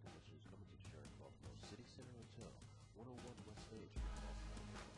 Convention is coming to the Sheraton Baltimore City Center Hotel, 101 West Fayette Street, Baltimore.